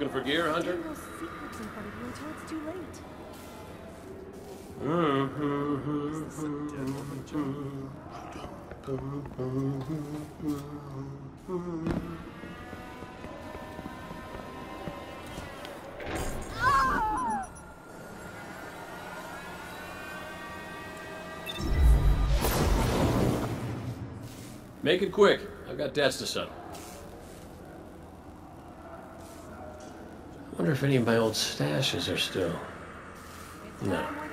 for gear, Hunter? Getting those secrets in front of you until it's too late. Make it quick. I've got debts to settle. I wonder if any of my old stashes are still... No.